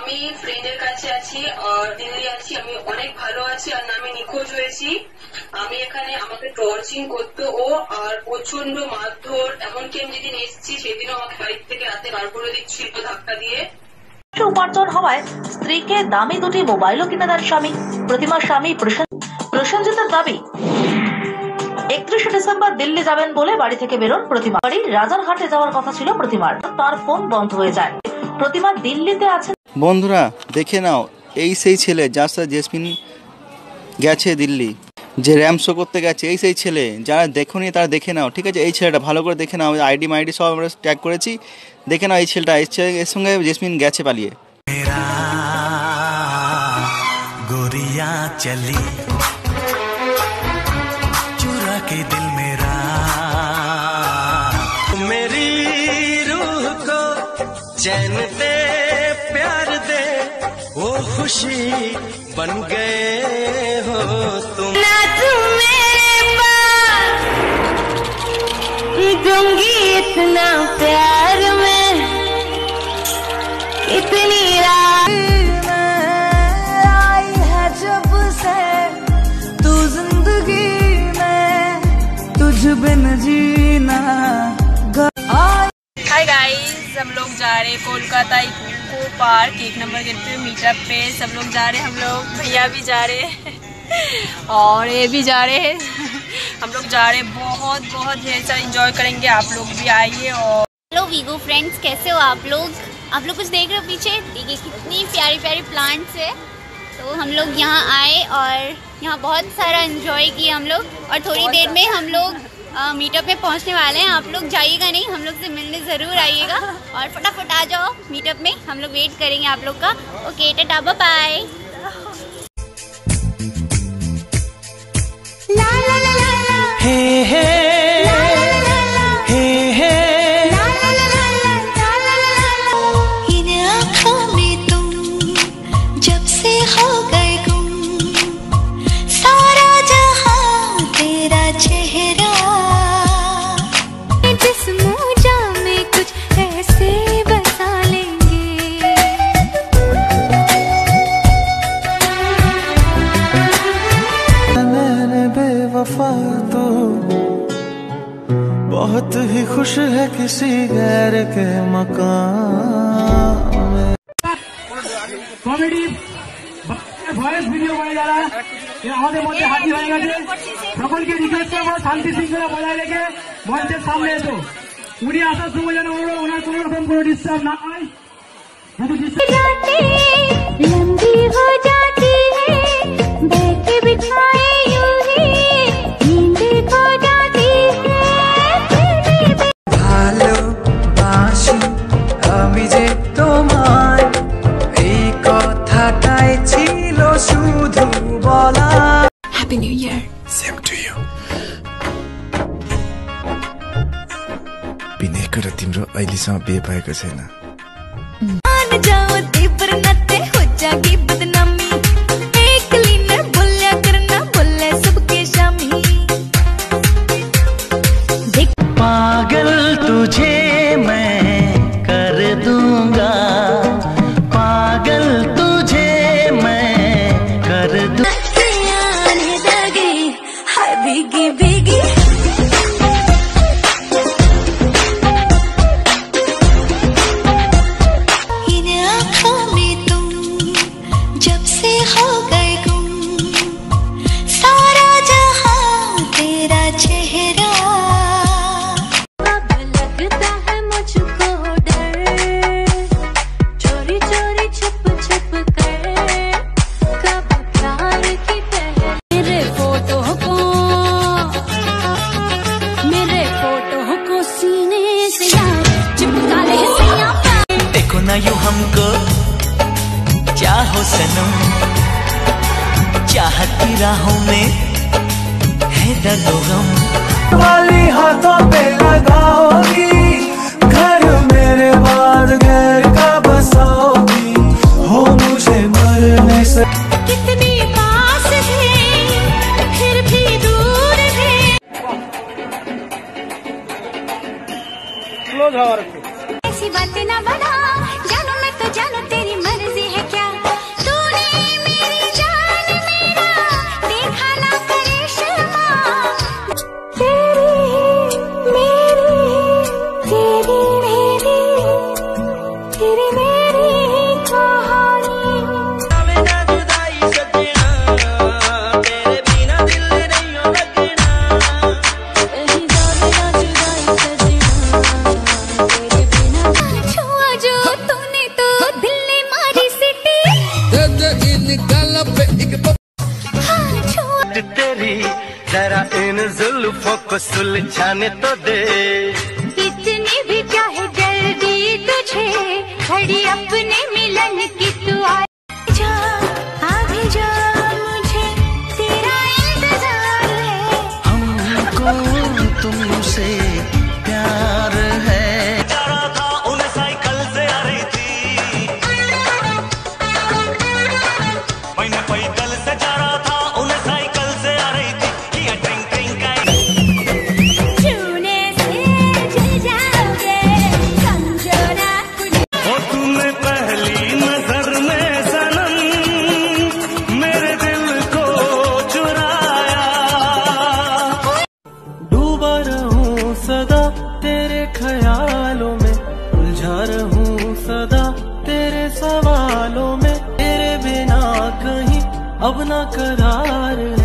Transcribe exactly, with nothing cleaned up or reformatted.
আমি ফ্রেন্ডের কাছে আছি আর দিল্লি আছি, আমি অনেক ভালো আছি আর আমি নিখোঁজ হয়েছি। আমি এখানে আমাকে টর্চিং করতো ও, আর প্রচন্ড মারধর, এমনকি আমি যেদিন এসেছি সেদিনও আমাকে বাড়ি থেকে রাতে বার করে দিচ্ছিল ধাক্কা দিয়ে। উপার্জন হওয়ায় স্ত্রীকে দামি দুটি মোবাইলও কিনে দেন স্বামী। প্রতিমার স্বামী প্রসেনজিতের দাবি একত্রিশে ডিসেম্বর দিল্লি যাবেন বলে বাড়ি থেকে বেরোন প্রতিমা। বাড়ি রাজারহাটে যাওয়ার কথা ছিল প্রতিমার, তার ফোন বন্ধ হয়ে যায়। প্রতিমা দিল্লিতে আছে। বন্ধুরা দেখে নাও, এই সেই ছেলে যার সাথে জেসমিন গেছে দিল্লি, যে র্যাম শো করতে গেছে, এই সেই ছেলে। যারা দেখোনি তারা দেখে নাও, ঠিক আছে? এই ছেলেটা ভালো করে দেখে নাও, আইডি মাইডি সব আমরা ট্যাগ করেছি, দেখে নাও এই ছেলেটা। এর সঙ্গে জেসমিন গেছে পালিয়ে। गोरिया चली चुरा के दिल मेरा, मेरी रूह को चैन दे, प्यार दे, वो खुशी बन गए हो तुम। ना तुम्हें दूंगी इतना प्यार में, इतनी रात बिन जीना। हाय गाइस, हम लोग जा रहे हैं कोलकाता इको पार्क एक नंबर गेट पे मीटअप पे। सब लोग जा रहे हैं, हम लोग भैया भी जा रहे हैं और ये भी जा रहे हैं। हम लोग जा रहे हैं, बहुत बहुत ढेर सारा एंजॉय करेंगे, आप लोग भी आइए। और हेलो वीगो फ्रेंड्स, कैसे हो आप लोग? आप लोग कुछ देख रहे हो पीछे, देखिए कितनी प्यारी प्यारी प्लांट्स है। तो हम लोग यहाँ आए और यहाँ बहुत सारा एंजॉय किया हम लोग, और थोड़ी देर में हम लोग मीटअप में पहुँचने वाले हैं। आप लोग जाइएगा नहीं, हम लोग से मिलने ज़रूर आइएगा और फटाफट आ जाओ मीटअप में, हम लोग वेट करेंगे आप लोग का। Okay, tata bye bye. हे हे हे हे इन आँखों में तुम जब से हो गए गुम, सारा जहां तेरा चेहरा, जिस मोजा में कुछ ऐसे बसा लेंगे। मैंने बेवफा तो बहुत ही खुश है किसी गैर के मकान में। কমেডি ভয়েস ভিডিও করে যারা আমাদের মধ্যে হাজির হয়ে গেছে, সকলকে রিকোয়েস্ট করবো শান্তি শৃঙ্খলা বজায় রেখে মঞ্চের সামনে এসো। উনি আসার সময় যেন ওনার কোনো রকম কোনো ডিস্টার্ব না হয়। लंबी हो जाती है बैठे बिठाए यूं ही, नींद खो जाती है। ভালোবাসি আমি যে তোমায়, এই কথাটাই ছিল শুধু বলা। Happy New Year. Same to you. बिनेको र तिम्रो अहिलेसम्म बिहे भएको छैन। मान जाओ देवर नाते हो जाएगी बदनामी, एक क्लीनर बोलिया करना बोले सबके शामी। पागल तुझे मैं कर दूंगा, पागल तुझे मैं कर दूंगा। आने लगी हाय भीगी भीगी, इन आँखों में तुम जब से हो गए गुम, सारा जहां तेरा चेहरा। अब लगता है मुझको डर, चोरी चोरी छुप छुप कर, कब प्यार की पहल। मेरे फोटो को मेरे फोटो को सीने से यार चिपका ले सैया। देखो ना यूं हमको, चाहो सनम, चाहत की राहों में है दर्द गम। वाली हाथों पे लगाओगी, घर मेरे बाद घर का बसाओगी, हो मुझे मरने से। कितनी पास है फिर भी दूर है। ऐसी बातें ना बना, जानो मैं तो जानो तेरी मर्जी है। को सुलझाने तो दे। इतनी भी चाहे जल्दी तुझे, घड़ी अपने मिलन की तू आ जा, आगे जा, मुझे तेरा इंतजार है। हमको तुमसे प्यार है। जा रहा था उन साइकिल से आ रही थी, मैंने पैदल से जा रहा था उन साइकिल से आ रही थी। किया ड्रिंक ड्रिंक का छूने से जल जाओगे, समझो ना कुछ। ओ तूने पहली नजर में सनम मेरे दिल को चुराया। डूबा रहूं सदा तेरे ख्यालों में, उलझा रहूं सदा तेरे सवालों में। तेरे बिना कहीं अब ना करार है।